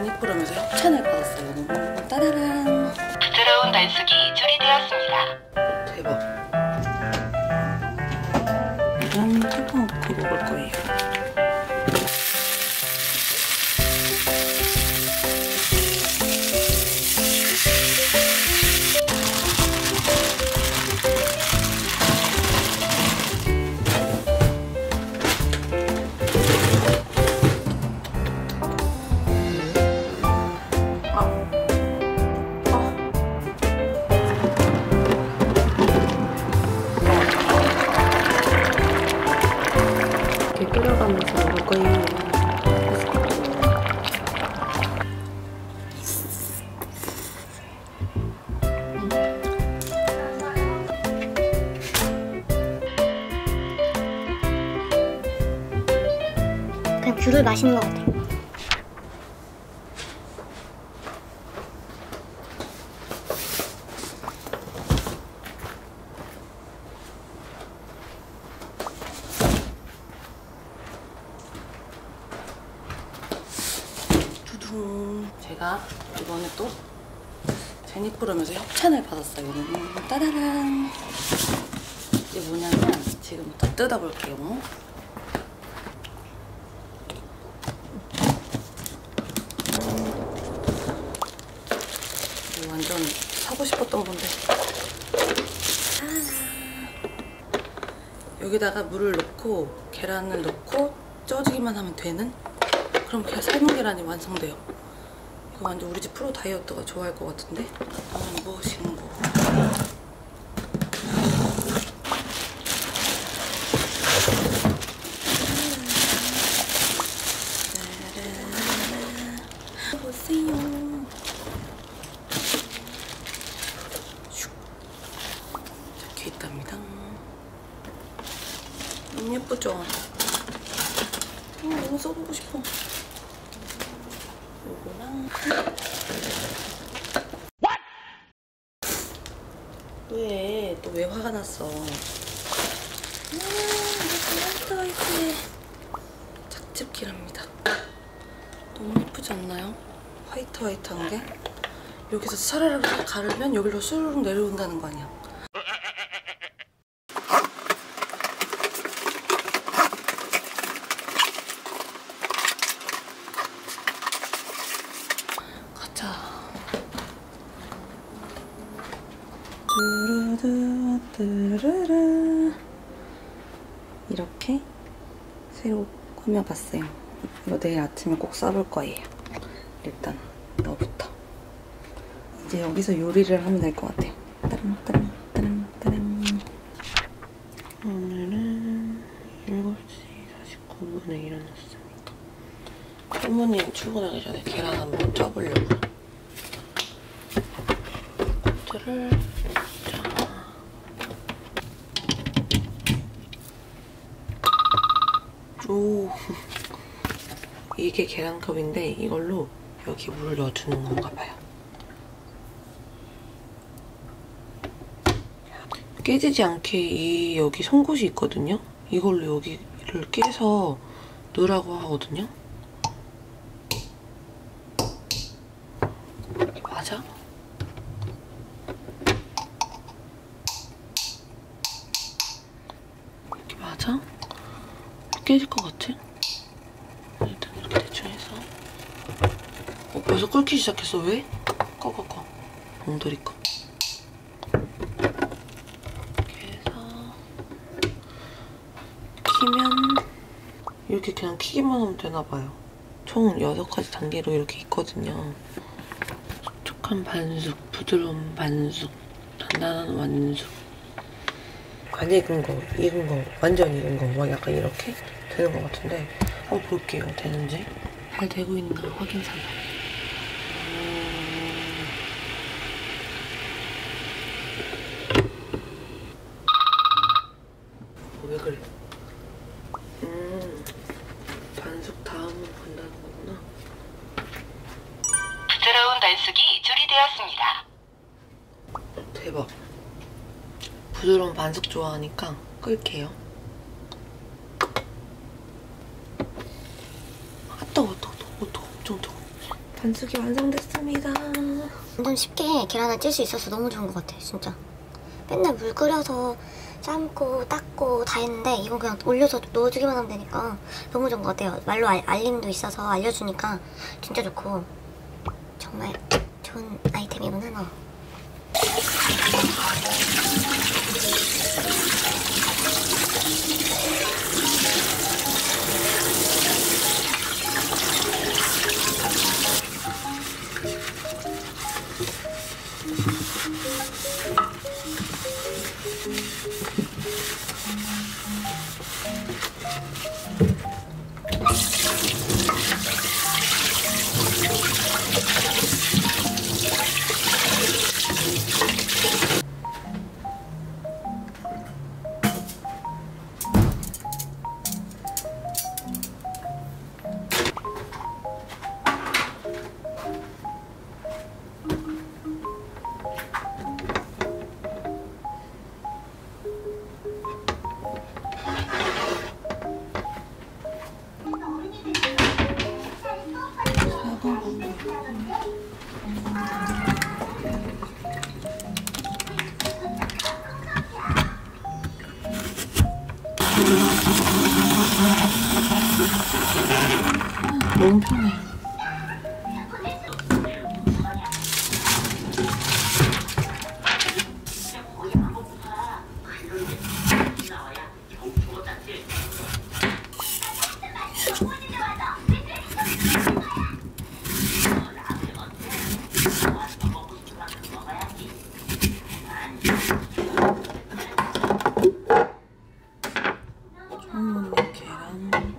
제니프롬에서 협찬을 받았어요. 따라란. 부드러운 반숙이 조리되었습니다. 대박. 이런 뚜껑 넣고 먹을 거예요. 끓여가면서 먹을 거예요. 그냥 귤을 마시는 것 같아. 제가 이번에 또 제니프롬에서 협찬을 받았어요. 따라란. 이게 뭐냐면 지금부터 뜯어볼게요. 이거 완전 사고 싶었던 건데. 여기다가 물을 넣고 계란을 넣고 쪄주기만 하면 되는? 그럼 그냥 삶은 계란이 완성돼요. 이거 완전 우리 집 프로 다이어트가 좋아할 것 같은데? 다음은 무엇인 거? 보세요. 이렇게 있답니다. 너무 예쁘죠? 너무 써보고 싶어. 요거랑 왜? 또 왜 화가 났어? 이렇게 화이트화이트해. 착즙기랍니다. 너무 예쁘지 않나요? 화이트화이트한 게? 여기서 사라락 가르면 여기로 수르륵 내려온다는 거 아니야? 뚜루뚜루뚜루루. 이렇게 새로 꾸며봤어요. 이거 내일 아침에 꼭 써볼 거예요. 일단 너부터. 이제 여기서 요리를 하면 될 것 같아요. 따랑따랑따랑따랑. 오늘은 7시 49분에 일어났습니다. 부모님 출근하기 전에 계란 한번 쪄보려고. 를 오, 이게 계란컵인데 이걸로 여기 물을 넣어주는 건가 봐요. 깨지지 않게 이 여기 송곳이 있거든요. 이걸로 여기를 깨서 넣으라고 하거든요. 맞아? 이렇게 맞아? 깨질 것 같아? 일단 이렇게 대충 해서. 벌써 끓기 시작했어. 왜? 꺼. 엉터리 꺼. 이렇게 해서 키면 이렇게 그냥 키기만 하면 되나봐요. 총 6가지 단계로 이렇게 있거든요. 촉촉한 반숙, 부드러운 반숙, 단단한 완숙. 안 익은 거, 완전 익은 거, 막 약간 이렇게 되는 것 같은데 한번 볼게요. 되는지. 잘 되고 있나 확인 삼아. 왜 그래? 반숙 다음으로 간다는 거구나. 부드러운 반숙이 조리되었습니다. 대박. 부드러운 반숙 좋아하니까 끌게요. 뜨거워. 엄청 뜨거워. 반숙이 완성됐습니다. 완전 쉽게 계란을 찔 수 있어서 너무 좋은 것 같아, 진짜. 맨날 물 끓여서 삶고 닦고 다 했는데 이건 그냥 올려서 넣어주기만 하면 되니까 너무 좋은 것 같아요. 말로 알림도 있어서 알려주니까 진짜 좋고 정말 좋은 아이템이구나 너. 너무 편해. 계란.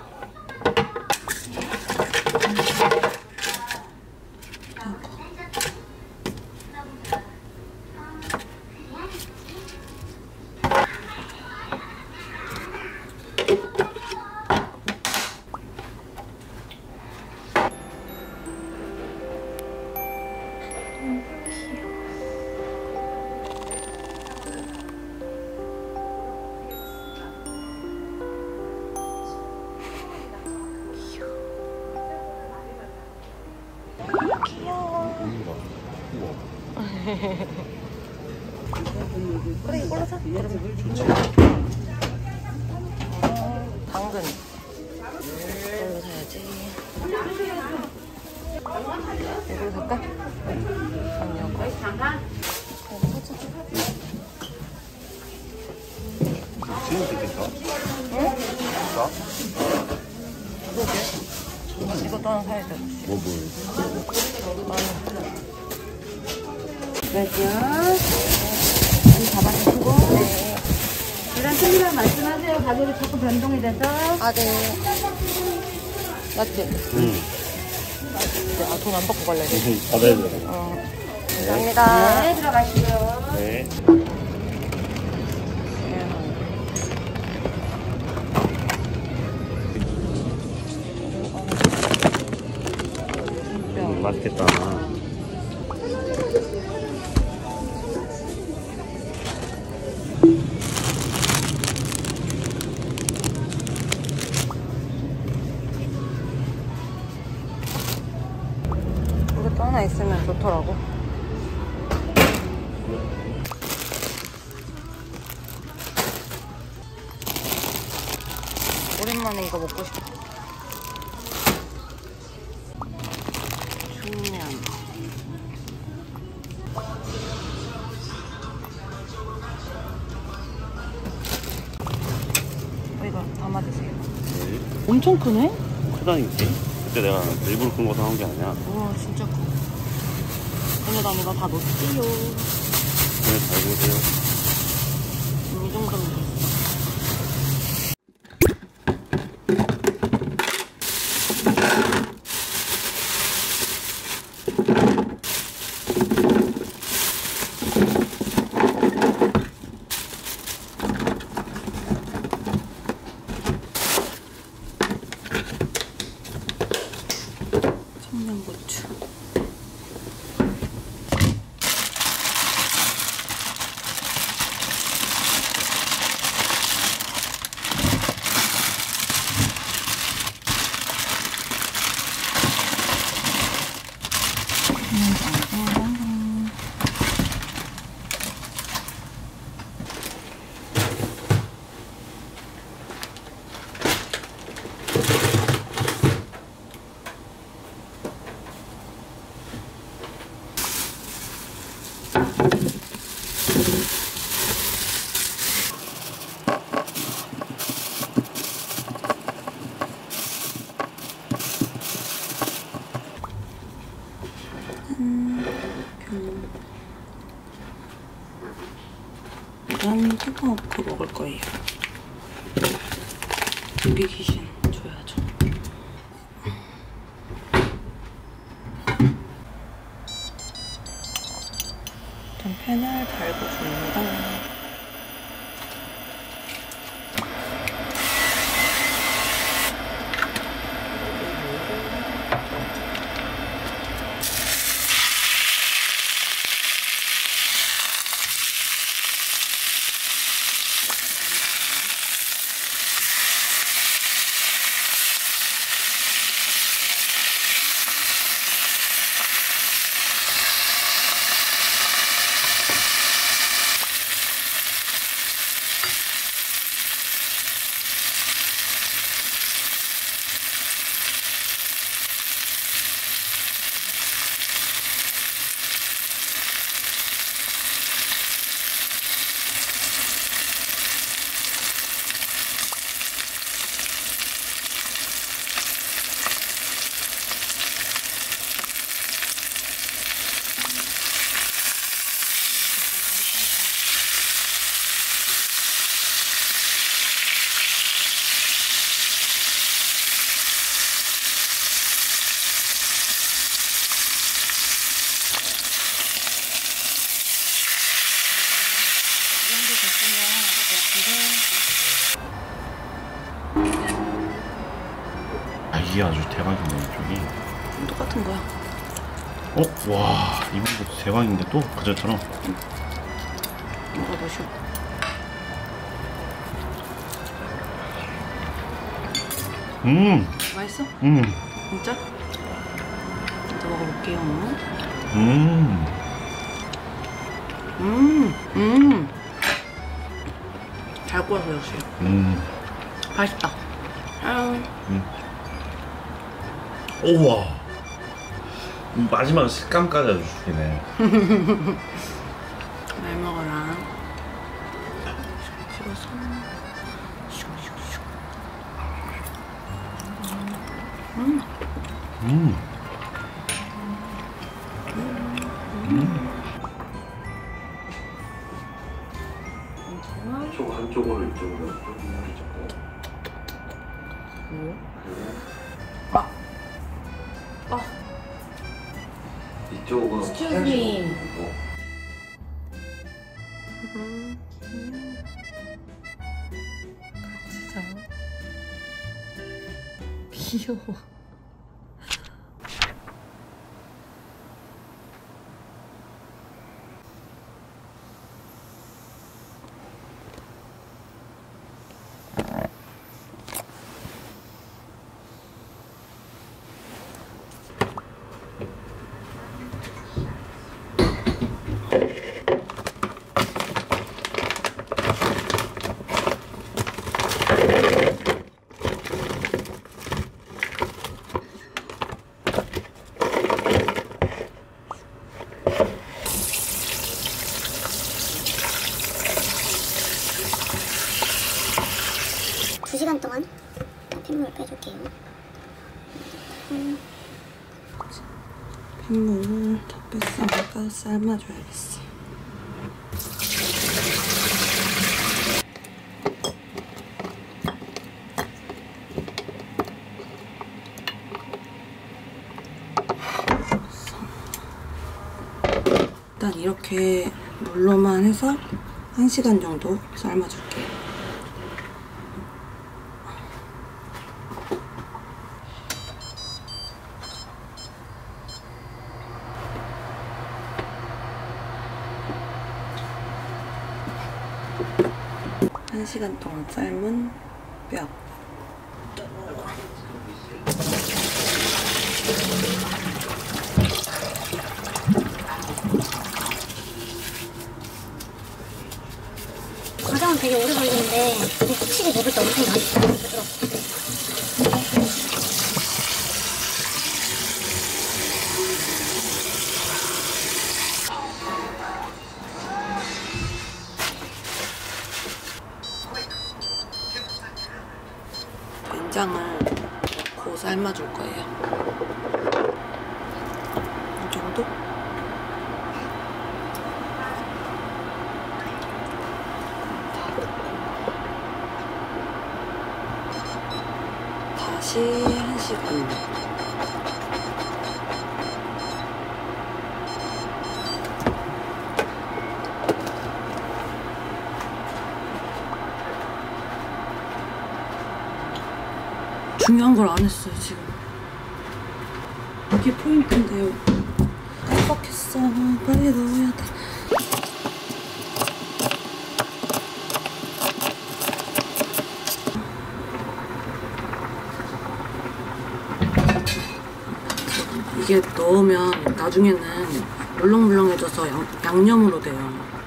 그래 이걸로 사. 당근. 이걸로 사야지. 이걸로 살까? 아니요. 지금 되겠다. 응? 자, 그러게. 이것도 하나 사야 돼. 뭐. 그러죠. 잡아주시고. 네. 계란 틀리면 말씀하세요. 가격이 자꾸 변동이 돼서. 아, 네. 맞지? 응. 아, 돈 안 받고 갈래. 받아야 돼. 감사합니다. 네, 들어가시고요. 네. 맛있겠다. 이것도 하나 있으면 좋더라고. 오랜만에 이거 먹고 싶어. 중면. 이거 담아주세요. 네. 엄청 크네? 크다니까. 그때 내가 일부러 큰 거 사온 게 아니야. 우와 진짜 커. 근데 난 이거 다 넣었지요. 네, 잘 보세요. 이 정도면 됐어. 청양고추. 뜯어놓고 먹을 거예요. 여기 귀신 줘야죠. 일단 팬을 달고 줍니다. 이게 아주 대박이네, 이쪽이. 똑같은 거야. 와, 이번도 대박인데 또? 그전처럼? 이거 넣으셔. 맛있어? 진짜? 진짜 먹어볼게요. 잘 구워서 역시. 맛있다. 우와. 마지막 식감까지 아주 죽이네. 잘 먹어라. 찍어서. 이쪽 한쪽으로 이쪽으로 이쪽으로. 이쪽은 Excuse me. 같이 자. 귀여워. 시간 동안 핏물 빼줄게요. 핏물 다 뺐으니까 삶아줘야겠어. 일단 이렇게 물로만 해서 1시간 정도 삶아줄게요. 한 시간 동안 삶은 뼈. 과정은 되게 오래 걸리는데 확실히 먹을 때 엄청 맛있어요. 부드럽고. 된장을 넣고 삶아줄 거예요. 이 정도? 6시 1시 반. 중요한 걸 안 했어요, 지금. 이게 포인트인데요. 깜빡했어. 빨리 넣어야 돼. 이게 넣으면 나중에는 물렁물렁해져서 양념으로 돼요.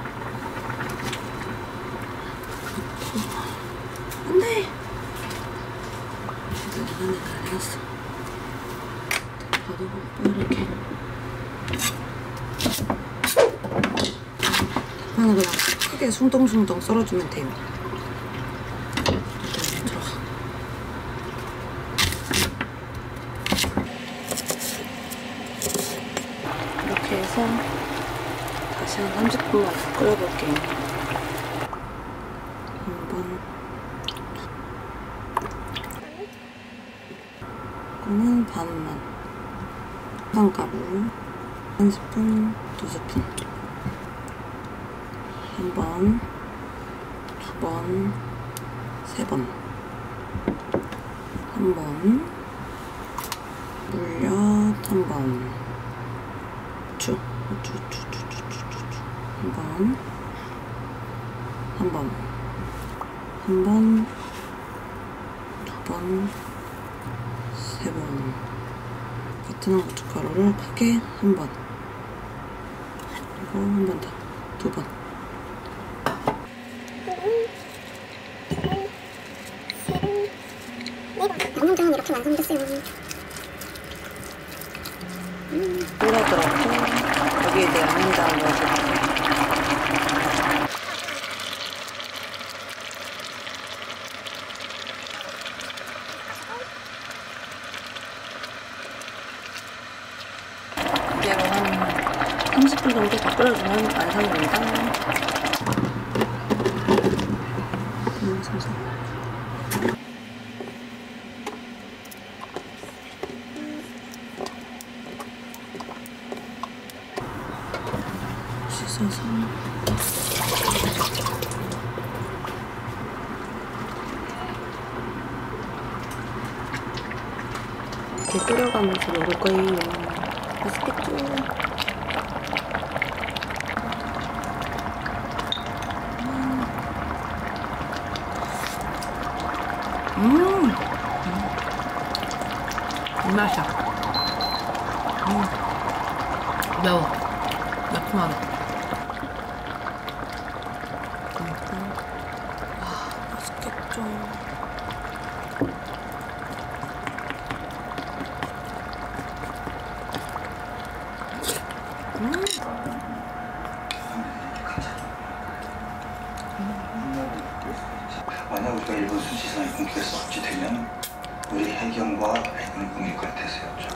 안 돼! 안에 달렸어. 나도 이렇게. 대파는 그냥 크게 숭덩숭덩 썰어주면 돼요. 들어가. 이렇게 해서 다시 한 30분만 더 끓여볼게요. 한번 이거는 반만. 한가루 1스푼, 2스푼. 한 번, 두 번, 세 번. 한 번, 물엿 한 번. 주. 한 번, 한 번, 한 번, 두 번, 세 번. 베트남 고춧가루를 크게 한 번. 그리고 한 번 더. 두 번. 양념장은 이렇게 완성됐어요. 끓여들었고 여기에 이제 양념장을 넣어줄게요. 이대로 한 30분 정도 더 끓여주면 완성입니다. 씻어서 이렇게 끓여가면서 먹을 거예요. 맛있겠죠? 이 맛이야. 매워. 매콤하다. 와, 맛있겠죠. 만약 우리가 일본 수지선의 공격에서 억지되면 우리 해경과 해군이 공격할 태세였죠.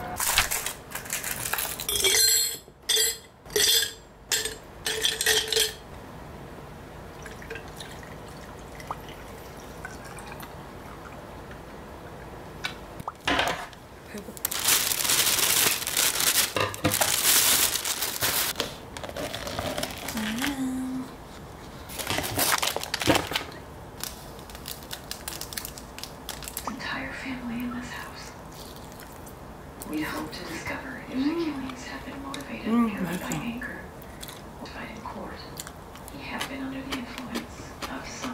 Entire family in this house. We hope to discover if the killings have been motivated purely by anger or by in court. He have been under the influence of some.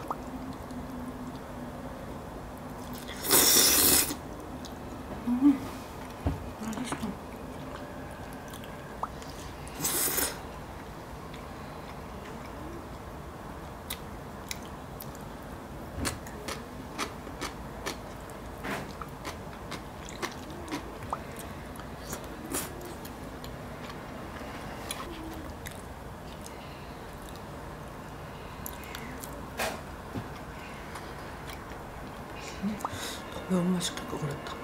매운맛 시킬 걸 그랬다.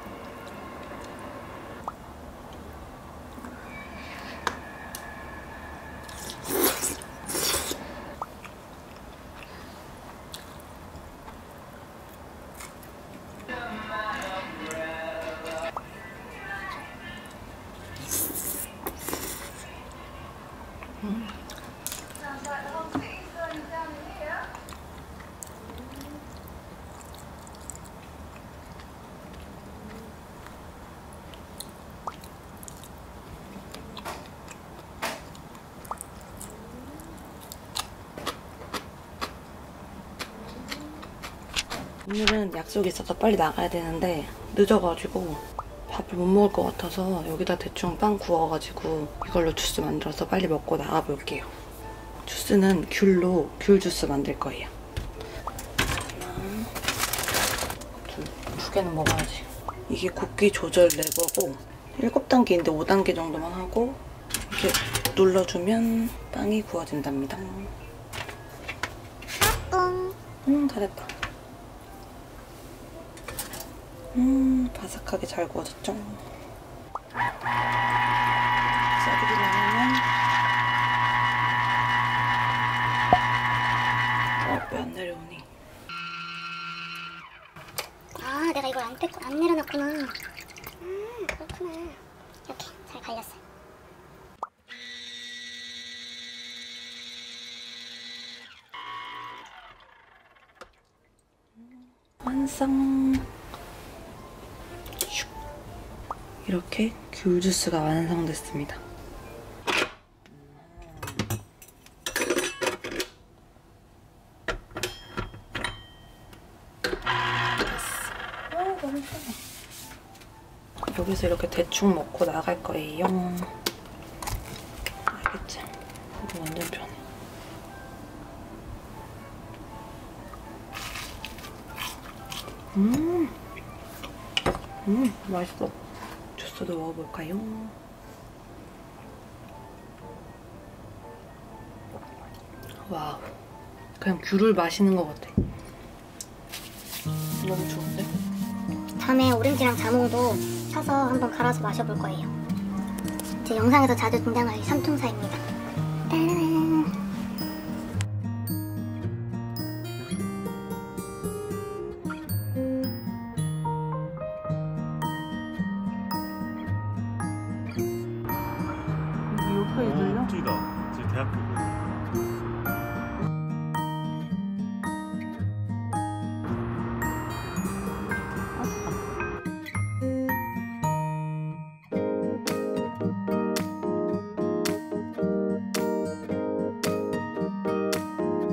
오늘은 약속이 있어서 빨리 나가야 되는데 늦어가지고 밥을 못 먹을 것 같아서 여기다 대충 빵 구워가지고 이걸로 주스 만들어서 빨리 먹고 나가볼게요. 주스는 귤로 귤 주스 만들 거예요. 두 개는 먹어야지. 이게 굽기 조절 레버고 7단계인데 5단계 정도만 하고 이렇게 눌러주면 빵이 구워진답니다. 다 됐다. 바삭하게 잘 구워졌죠? 쌀이 나오면 왜 안 내려오니? 아, 내가 이걸 안 내려놨구나. 그렇구나. 이렇게 잘 갈렸어요. 완성! 이렇게 귤 주스가 완성됐습니다. 너무 편해. 여기서 이렇게 대충 먹고 나갈 거예요. 알겠지? 이거 완전 편해. 맛있어. 주스도 먹어볼까요? 와우. 그냥 귤을 마시는 것 같아. 너무 좋은데? 다음에 오렌지랑 자몽도 사서 한번 갈아서 마셔볼 거예요. 제 영상에서 자주 등장할 삼총사입니다. 따라란. 옆에 들려? 저기다. 저기 대학교.